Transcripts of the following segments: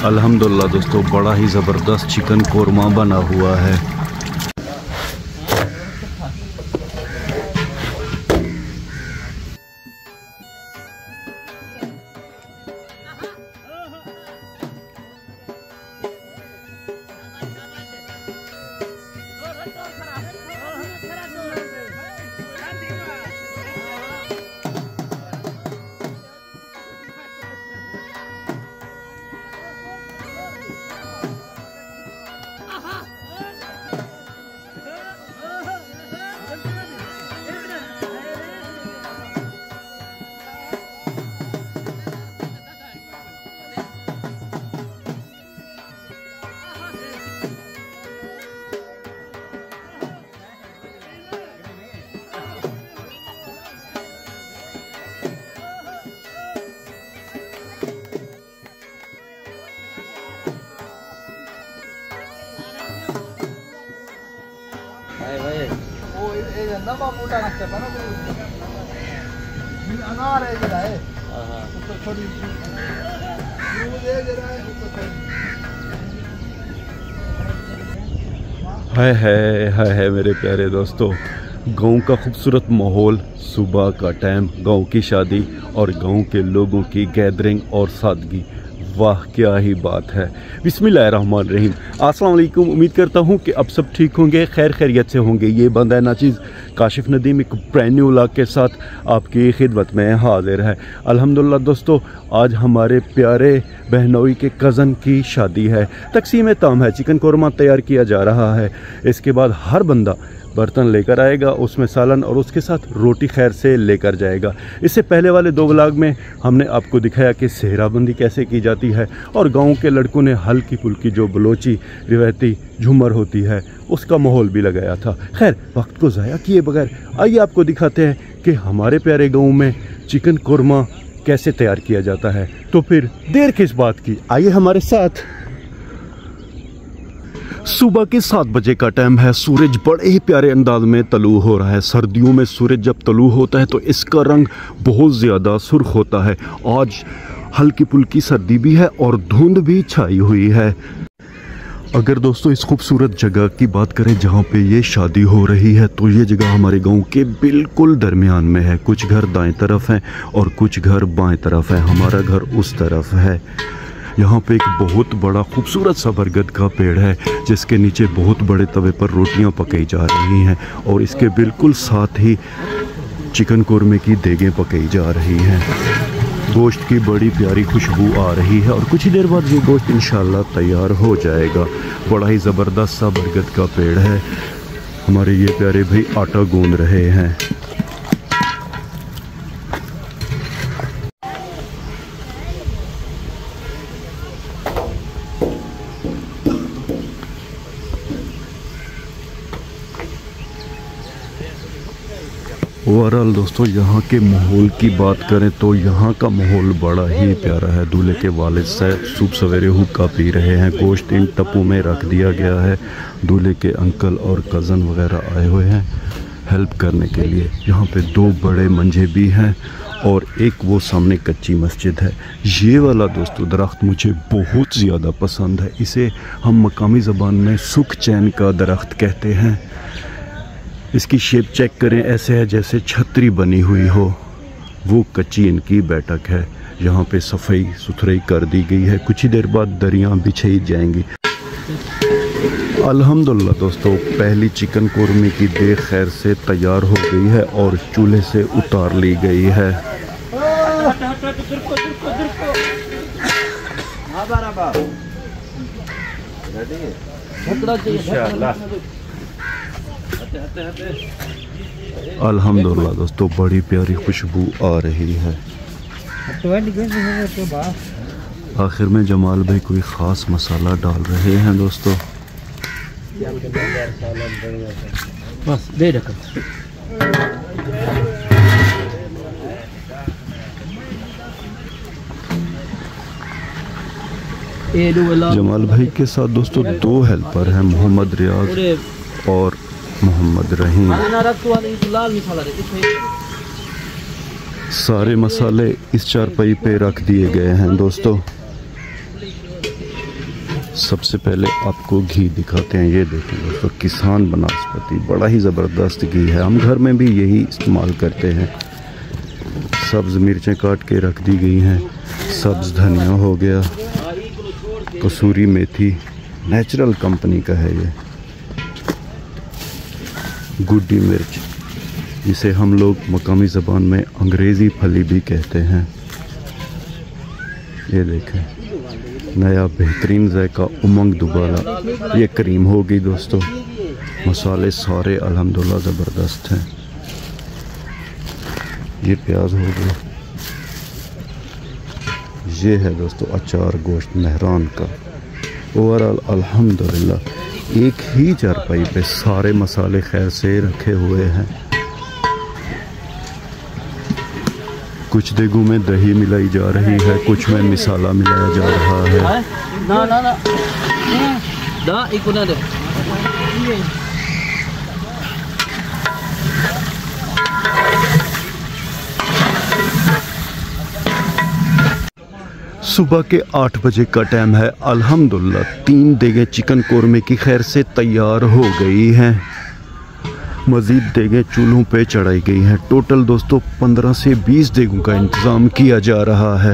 अल्हम्दुलिल्लाह दोस्तों, बड़ा ही ज़बरदस्त चिकन कोरमा बना हुआ है। है मेरे प्यारे दोस्तों, गांव का खूबसूरत माहौल, सुबह का टाइम, गांव की शादी और गांव के लोगों की गैदरिंग और सादगी। वाह क्या ही बात है। बिस्मिल्लाहिर्रहमानिर्रहीम। अस्सलाम वालेकुम। उम्मीद करता हूँ कि अब सब ठीक होंगे, खैर खैरियत से होंगे। ये बंदा नाचीज़ काशिफ नदीम एक ब्रांड न्यू व्लॉग के साथ आपकी खिदमत में हाजिर है। अल्हम्दुलिल्लाह दोस्तों, आज हमारे प्यारे बहनोई के कज़न की शादी है। तकसीम ताम है, चिकन कोरमा तैयार किया जा रहा है। इसके बाद हर बंदा बर्तन लेकर आएगा, उसमें सालन और उसके साथ रोटी खैर से लेकर जाएगा। इससे पहले वाले 2 व्लॉग में हमने आपको दिखाया कि सेहराबंदी कैसे की जाती है और गांव के लड़कों ने हल्की फुल्की जो बलोची रिवायती झूमर होती है उसका माहौल भी लगाया था। खैर वक्त को ज़ाया किए बगैर आइए आपको दिखाते हैं कि हमारे प्यारे गाँव में चिकन कोरमा कैसे तैयार किया जाता है। तो फिर देर किस बात की, आइए हमारे साथ। सुबह के 7 बजे का टाइम है। सूरज बड़े ही प्यारे अंदाज में तलू हो रहा है। सर्दियों में सूरज जब तलू होता है तो इसका रंग बहुत ज़्यादा सुर्ख होता है। आज हल्की फुल्की सर्दी भी है और धुंध भी छाई हुई है। अगर दोस्तों इस खूबसूरत जगह की बात करें जहाँ पे ये शादी हो रही है, तो ये जगह हमारे गांव के बिल्कुल दरमियान में है। कुछ घर दाएं तरफ हैं और कुछ घर बाएं तरफ हैं। हमारा घर उस तरफ है। यहाँ पे एक बहुत बड़ा खूबसूरत सा बरगद का पेड़ है जिसके नीचे बहुत बड़े तवे पर रोटियाँ पकाई जा रही हैं और इसके बिल्कुल साथ ही चिकन कोरमे की देगें पकाई जा रही हैं। गोश्त की बड़ी प्यारी खुशबू आ रही है और कुछ ही देर बाद ये गोश्त इंशाल्लाह तैयार हो जाएगा। बड़ा ही ज़बरदस्त सा बरगद का पेड़ है। हमारे ये प्यारे भाई आटा गूंद रहे हैं। ओवरऑल दोस्तों यहाँ के माहौल की बात करें तो यहाँ का माहौल बड़ा ही प्यारा है। दूल्हे के वालिद साहब सुबह सवेरे हुक्का पी रहे हैं। गोश्त इन टप्पू में रख दिया गया है। दूल्हे के अंकल और कज़न वगैरह आए हुए हैं हेल्प करने के लिए। यहाँ पे 2 बड़े मंजे भी हैं और एक वो सामने कच्ची मस्जिद है। ये वाला दोस्तों दरख्त मुझे बहुत ज़्यादा पसंद है। इसे हम मकामी ज़बान में सुख चैन का दरख्त कहते हैं। इसकी शेप चेक करें, ऐसे है जैसे छतरी बनी हुई हो। वो कच्ची इनकी बैठक है। यहाँ पे सफाई सुथराई कर दी गई है। कुछ ही देर बाद दरियाँ बिछाई जाएंगी। अल्हम्दुलिल्लाह दोस्तों, पहली चिकन कोरमे की देग खैर से तैयार हो गई है और चूल्हे से उतार ली गई है। अल्हम्दुलिल्लाह दोस्तों, बड़ी प्यारी खुशबू आ रही है। आखिर में जमाल भाई कोई ख़ास मसाला डाल रहे हैं दोस्तों। बस दे रखो। जमाल भाई के साथ दोस्तों 2 हेल्पर हैं, मोहम्मद रियाज और मोहम्मद रहीम। सारे मसाले इस चारपाई पे रख दिए गए हैं दोस्तों। सबसे पहले आपको घी दिखाते हैं। ये देखें दोस्तों, किसान बनास्पति, बड़ा ही ज़बरदस्त घी है। हम घर में भी यही इस्तेमाल करते हैं। सब्ज़ मिर्चें काट के रख दी गई हैं, सब्ज़ धनिया हो गया, कसूरी मेथी, नेचुरल कंपनी का है ये, गुड्डी मिर्च, जिसे हम लोग मकामी ज़बान में अंग्रेज़ी फली भी कहते हैं। ये देखें, नया बेहतरीन जायका उमंग दुबारा। ये क्रीम होगी दोस्तों। मसाले सारे अल्हम्दुलिल्लाह ज़बरदस्त हैं। ये प्याज हो गया। ये है दोस्तों अचार गोश्त मेहरान का। ओवरऑल अल्हम्दुलिल्लाह एक ही चारपाई पे सारे मसाले खैर से रखे हुए हैं। कुछ देगों में दही मिलाई जा रही है, कुछ में मिसाला मिलाया जा रहा है। सुबह के 8 बजे का टाइम है। अल्हम्दुलिल्लाह 3 देगें चिकन कोरमे की खैर से तैयार हो गई हैं। मज़ीद देगें चूल्हों पे चढ़ाई गई हैं। टोटल दोस्तों 15 से 20 देगों का इंतज़ाम किया जा रहा है।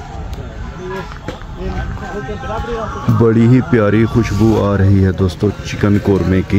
बड़ी ही प्यारी खुशबू आ रही है दोस्तों चिकन कोरमे की।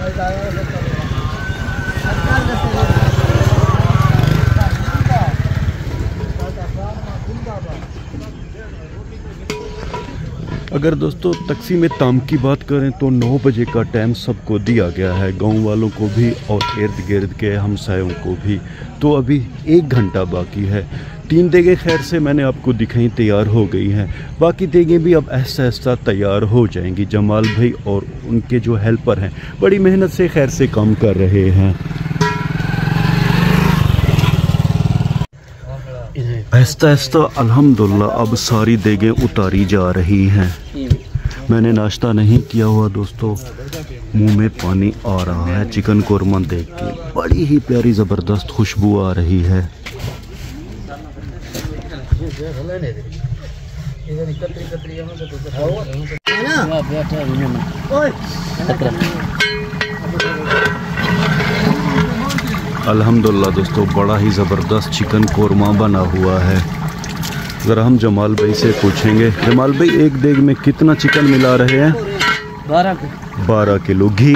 अगर दोस्तों तकसीम ताम की बात करें तो 9 बजे का टाइम सबको दिया गया है, गांव वालों को भी और इर्द गिर्द के हमसायों को भी। तो अभी 1 घंटा बाकी है। 3 देगें खैर से मैंने आपको दिखाई तैयार हो गई हैं। बाकी देगें भी अब ऐसा ऐसा तैयार हो जाएंगी। जमाल भाई और उनके जो हेल्पर हैं बड़ी मेहनत से खैर से काम कर रहे हैं। आहिस्ता आहिस्ता अल्हम्दुलिल्लाह अब सारी देगें उतारी जा रही हैं। मैंने नाश्ता नहीं किया हुआ दोस्तों, मुंह में पानी आ रहा है चिकन कोरमा देख के। बड़ी ही प्यारी ज़बरदस्त खुशबू आ रही है। अल्हम्दुलिल्लाह दोस्तों बड़ा ही ज़बरदस्त चिकन कोरमा बना हुआ है। ज़रा हम जमाल भाई से पूछेंगे। जमाल भाई एक देग में कितना चिकन मिला रहे हैं? 12 किलो। घी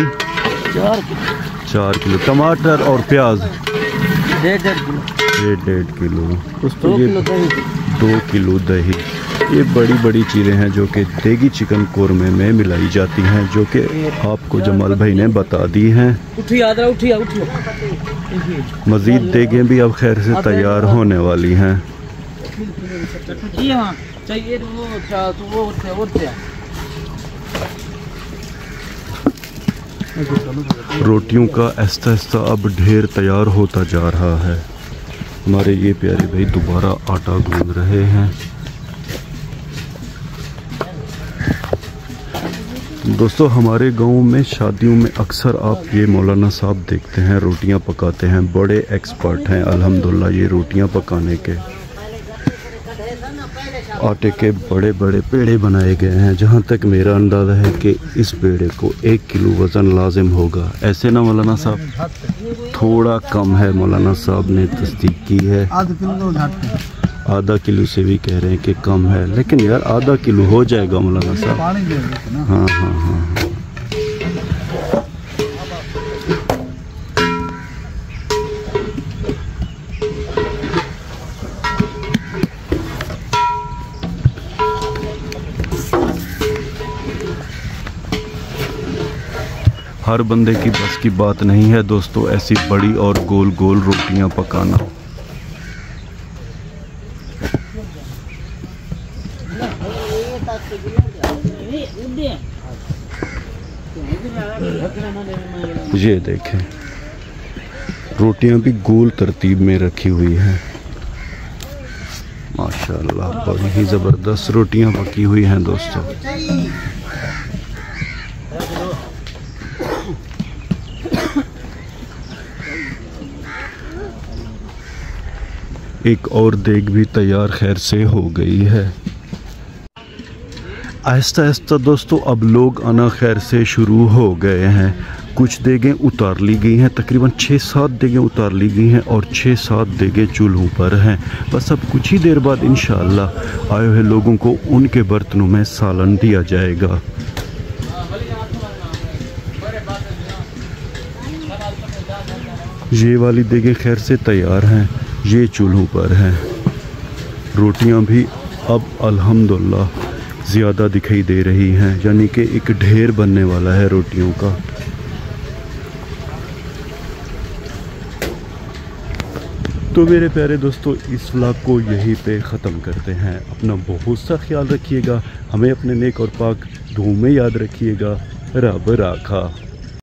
4 किलो। टमाटर और प्याज 1.5 किलो। दोस्तों ये 2 किलो दही। ये बड़ी बड़ी चीज़ें हैं जो कि देगी चिकन कोरमे में मिलाई जाती हैं, जो कि आपको जमाल भाई ने बता दी हैं। मज़ीद देगें भी अब खैर से तैयार होने वाली हैं। रोटियों का आहिस्ता आहिस्ता अब ढेर तैयार होता जा रहा है। हमारे ये प्यारे भाई दोबारा आटा गूंद रहे हैं। दोस्तों हमारे गांव में शादियों में अक्सर आप ये मौलाना साहब देखते हैं रोटियां पकाते हैं। बड़े एक्सपर्ट हैं अल्हम्दुलिल्लाह ये रोटियां पकाने के। आटे के बड़े बड़े पेड़े बनाए गए हैं। जहां तक मेरा अंदाज़ा है कि इस पेड़े को 1 किलो वज़न लाजिम होगा। ऐसे ना मौलाना साहब? थोड़ा कम है, मौलाना साहब ने तस्दीक की है। आधा किलो से भी कह रहे हैं कि कम है, लेकिन यार आधा किलो हो जाएगा मौलाना साहब। हाँ हाँ हाँ। हर बंदे की बस की बात नहीं है दोस्तों ऐसी बड़ी और गोल गोल रोटियां पकाना। ये देखें रोटियां भी गोल तरतीब में रखी हुई हैं। माशाल्लाह बड़ी ही ज़बरदस्त रोटियां पकी हुई हैं दोस्तों। एक और देग भी तैयार खैर से हो गई है। आहिस्ता आहिस्ता दोस्तों अब लोग आना खैर से शुरू हो गए हैं। कुछ देगें उतार ली गई हैं, तकरीबन 6-7 देगें उतार ली गई हैं और 6-7 देगें चूल्हों पर हैं। बस अब कुछ ही देर बाद इंशाअल्लाह आए हुए लोगों को उनके बर्तनों में सालन दिया जाएगा। ये वाली देगें खैर से तैयार हैं, ये चूल्हों पर हैं। रोटियां भी अब अल्हम्दुलिल्लाह ज़्यादा दिखाई दे रही हैं, यानी कि एक ढेर बनने वाला है रोटियों का। तो मेरे प्यारे दोस्तों, इस व्लॉग को यहीं पे ख़त्म करते हैं। अपना बहुत सा ख्याल रखिएगा, हमें अपने नेक और पाक दुआओं में याद रखिएगा। रब राखा।